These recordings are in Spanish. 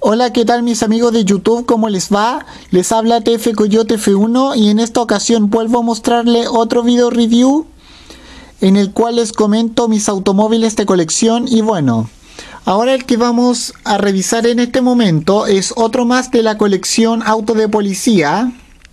Hola, ¿qué tal mis amigos de YouTube? ¿Cómo les va? Les habla TF Coyote F1 y en esta ocasión vuelvo a mostrarle otro video review en el cual les comento mis automóviles de colección. Y bueno, ahora el que vamos a revisar en este momento es otro más de la colección Auto de Policía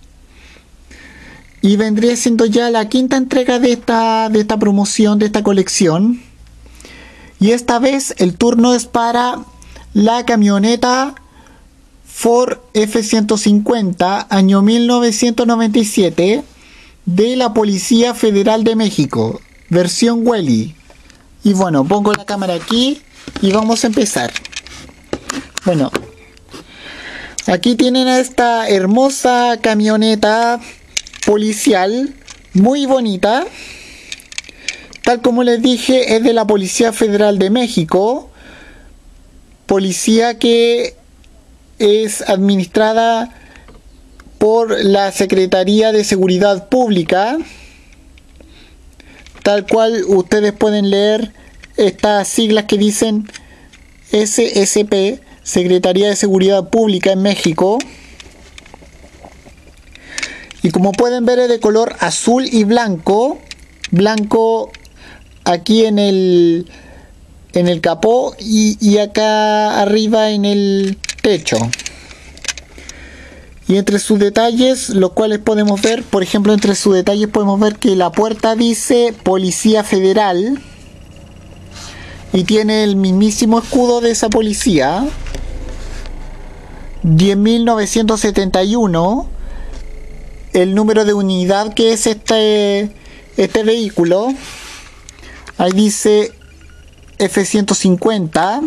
y vendría siendo ya la quinta entrega de esta promoción, de esta colección. Y esta vez el turno es para la camioneta Ford F-150 año 1997 de la Policía Federal de México, versión Welly. Y bueno, pongo la cámara aquí y vamos a empezar. Bueno, aquí tienen a esta hermosa camioneta policial, muy bonita. Tal como les dije, es de la Policía Federal de México, policía que es administrada por la Secretaría de Seguridad Pública, tal cual ustedes pueden leer estas siglas que dicen SSP, Secretaría de Seguridad Pública en México. Y como pueden ver es de color azul y blanco aquí en el capó y acá arriba en el techo. Y entre sus detalles, los cuales podemos ver, por ejemplo, entre sus detalles podemos ver que la puerta dice Policía Federal y tiene el mismísimo escudo de esa policía, 10.971, el número de unidad que es este vehículo. Ahí dice F-150.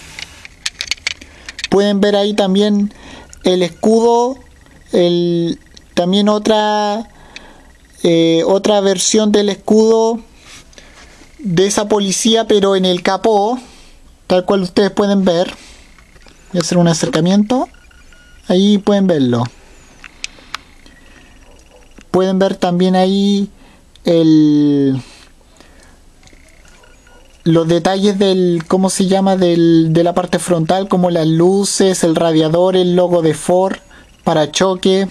Pueden ver ahí también el escudo, también otra versión del escudo de esa policía, pero en el capó, tal cual ustedes pueden ver. Voy a hacer un acercamiento. Ahí pueden verlo. Pueden ver también ahí los detalles del, ¿cómo se llama? De la parte frontal, como las luces, el radiador, el logo de Ford, parachoque.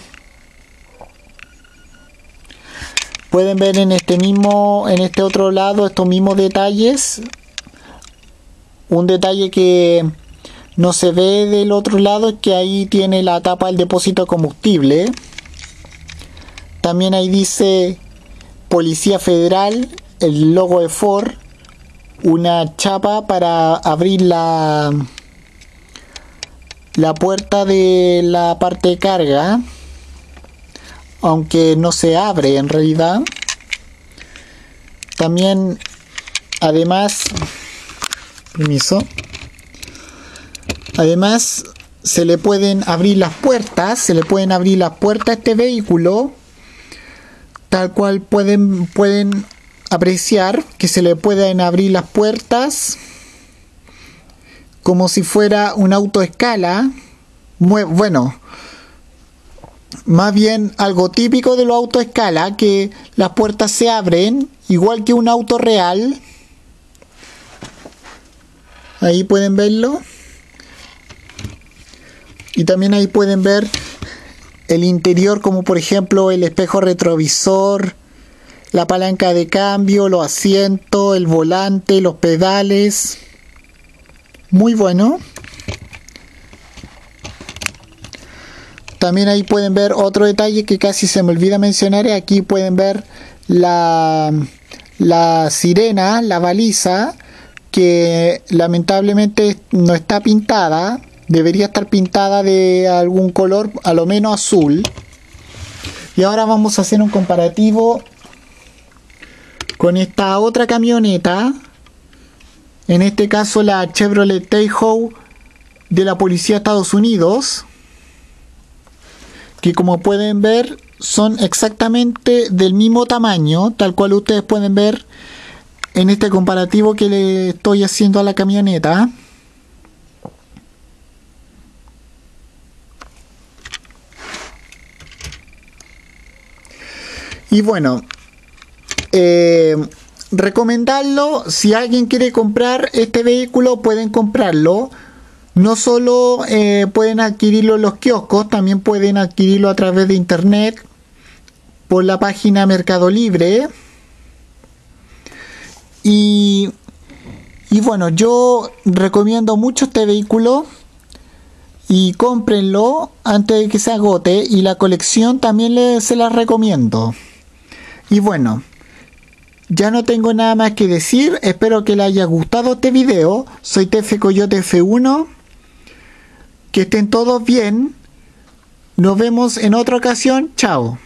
Pueden ver en este otro lado estos mismos detalles. Un detalle que no se ve del otro lado es que ahí tiene la tapa del depósito de combustible. También ahí dice Policía Federal, el logo de Ford. Una chapa para abrir la puerta de la parte de carga, aunque no se abre en realidad. También, además, además se le pueden abrir las puertas, a este vehículo, tal cual pueden apreciar que se le pueden abrir las puertas como si fuera un auto a escala. Bueno, más bien algo típico de los autos a escala, que las puertas se abren igual que un auto real. Ahí pueden verlo. Y también ahí pueden ver el interior, como por ejemplo el espejo retrovisor, la palanca de cambio, los asientos, el volante, los pedales. Muy bueno. También ahí pueden ver otro detalle que casi se me olvida mencionar. Aquí pueden ver la sirena, la baliza, que lamentablemente no está pintada. Debería estar pintada de algún color, a lo menos azul. Y ahora vamos a hacer un comparativo con esta otra camioneta, en este caso la Chevrolet Tahoe de la Policía de Estados Unidos, que como pueden ver son exactamente del mismo tamaño, tal cual ustedes pueden ver en este comparativo que le estoy haciendo a la camioneta. Y bueno, recomendarlo. Si alguien quiere comprar este vehículo, pueden comprarlo. No solo pueden adquirirlo en los kioscos, también pueden adquirirlo a través de internet por la página Mercado Libre. Y bueno, yo recomiendo mucho este vehículo y cómprenlo antes de que se agote, y la colección también se la recomiendo. Y bueno, ya no tengo nada más que decir. Espero que les haya gustado este video. Soy Tefe Coyote F1. Que estén todos bien. Nos vemos en otra ocasión. Chao.